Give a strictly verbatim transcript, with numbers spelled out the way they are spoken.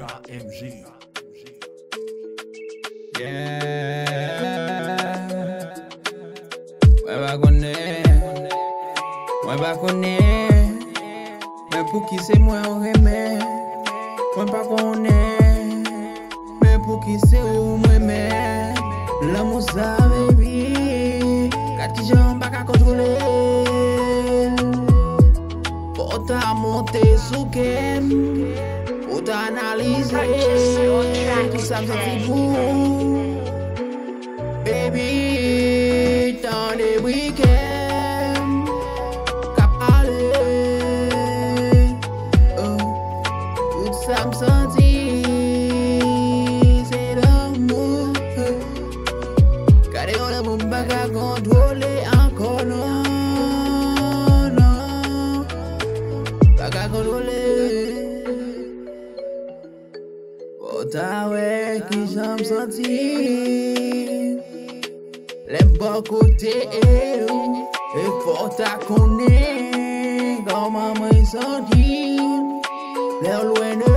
K M G. Yeah. Mwen pa konen, mwen pa konen, men pou ki se mwen ou reme. Mwen pa konen, men pou ki se ou mwen men. L'amour sa baby, kat ki jan pa ka kontrole. Faut ta monte sou kem, faut ta analize. Tout ça me fait fou. Baby, dans les week-ends, qu'a parlé, oh, tout ça me sentit, c'est l'amour. Car on a mon bac à contrôler encore, non, non, bac à contrôler. Oh, ta ouais, qui j'en me sentis. Les bons côtés, et faut ta connaître comment me sentir. Les loin de